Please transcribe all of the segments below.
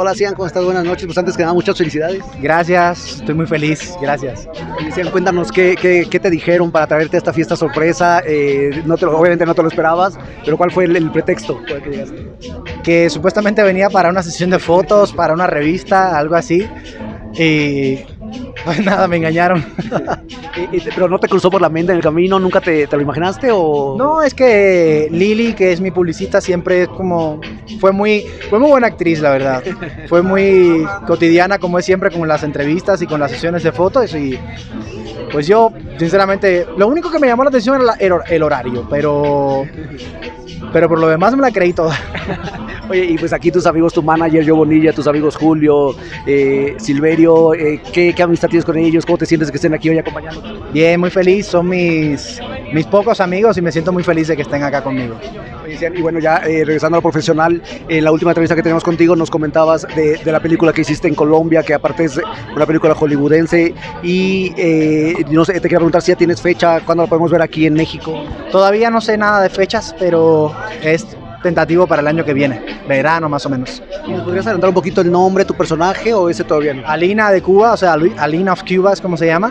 Hola, Cian, ¿cómo estás? Buenas noches. Pues antes que nada, muchas felicidades. Gracias, estoy muy feliz, gracias. Cian, cuéntanos qué te dijeron para traerte a esta fiesta sorpresa. Obviamente no te lo esperabas, pero ¿cuál fue el pretexto por el que llegaste? Que supuestamente venía para una sesión de fotos, para una revista, algo así. Y pues nada, me engañaron. ¿Pero no te cruzó por la mente en el camino? ¿Nunca te lo imaginaste o...? No, es que Lili, que es mi publicista, siempre es como... Fue muy buena actriz, la verdad. Fue muy cotidiana, como es siempre, con las entrevistas y con las sesiones de fotos. Y pues yo, sinceramente, lo único que me llamó la atención era el horario, pero por lo demás me la creí toda. Oye, y pues aquí tus amigos, tu manager, Joe Bonilla, tus amigos Julio, Silverio, ¿qué amistad tienes con ellos? ¿Cómo te sientes de que estén aquí hoy acompañándote? Bien, muy feliz, son mis pocos amigos y me siento muy feliz de que estén acá conmigo. Oye, Cian, y bueno, ya regresando a lo profesional, en la última entrevista que tenemos contigo nos comentabas de la película que hiciste en Colombia, que aparte es una película hollywoodense, y no sé, te quería preguntar si ya tienes fecha, ¿cuándo la podemos ver aquí en México? Todavía no sé nada de fechas, pero es tentativo para el año que viene, verano más o menos. ¿Y nos podrías adelantar un poquito el nombre, tu personaje, o ese todavía no? Alina de Cuba, o sea, Alina of Cuba es como se llama,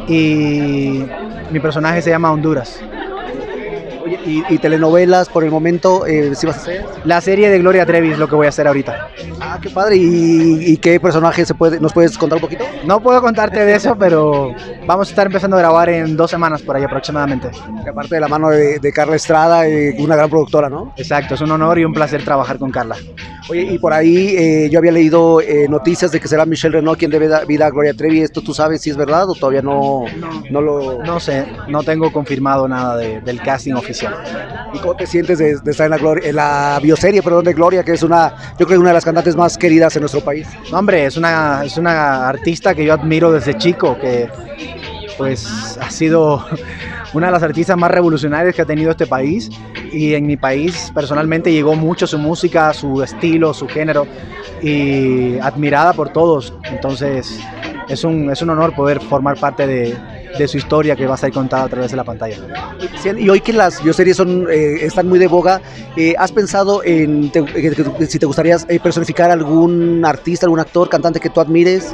y mi personaje se llama Honduras. Oye, y telenovelas por el momento, ¿sí vas a hacer? La serie de Gloria Trevi es lo que voy a hacer ahorita. Ah, qué padre. ¿Y qué personaje nos puedes contar un poquito? No puedo contarte de eso, pero vamos a estar empezando a grabar en 2 semanas por ahí aproximadamente. Que aparte de la mano de Carla Estrada, una gran productora, ¿no? Exacto, es un honor y un placer trabajar con Carla. Oye, y por ahí yo había leído noticias de que será Michelle Renaud quien dé vida a Gloria Trevi. ¿Esto tú sabes si es verdad o todavía no lo...? No sé, no tengo confirmado nada del casting oficial. ¿Y cómo te sientes de estar en la bioserie, de Gloria, que es yo creo una de las cantantes más queridas en nuestro país? No, hombre, es una artista que yo admiro desde chico, que pues ha sido una de las artistas más revolucionarias que ha tenido este país, y en mi país personalmente llegó mucho su música, su estilo, su género, y admirada por todos. Entonces es un honor poder formar parte de su historia, que va a ser contada a través de la pantalla. Y hoy que las bioseries están muy de boga, ¿has pensado en si te gustaría personificar algún artista, algún actor, cantante que tú admires?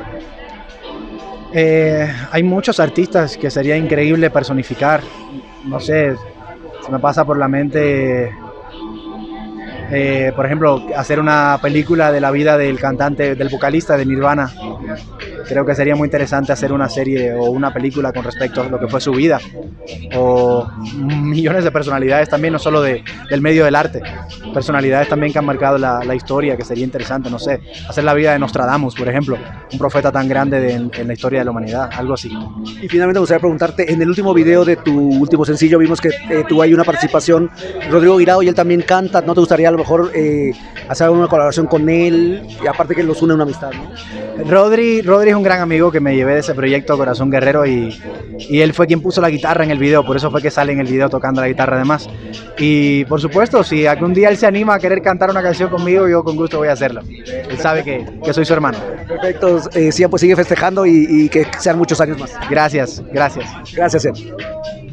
Hay muchos artistas que sería increíble personificar. No sé, se me pasa por la mente, por ejemplo, hacer una película de la vida del cantante, del vocalista de Nirvana. Creo que sería muy interesante hacer una serie o una película con respecto a lo que fue su vida, o millones de personalidades también, no solo del medio del arte, personalidades también que han marcado la historia, que sería interesante, no sé, hacer la vida de Nostradamus, por ejemplo, un profeta tan grande en la historia de la humanidad, algo así. Y finalmente me gustaría preguntarte, en el último video de tu último sencillo vimos que tuvo ahí una participación Rodrigo Guirao, y él también canta. ¿No te gustaría a lo mejor hacer una colaboración con él? Y aparte que los une una amistad, ¿no? Rodri es un gran amigo que me llevé de ese proyecto, Corazón Guerrero, y él fue quien puso la guitarra en el video, por eso fue que sale en el video tocando la guitarra además. Y por supuesto, si algún día él se anima a querer cantar una canción conmigo, yo con gusto voy a hacerlo. Él sabe que soy su hermano. Perfecto, Cian, pues sigue festejando y que sean muchos años más. Gracias, gracias. Gracias, Cian.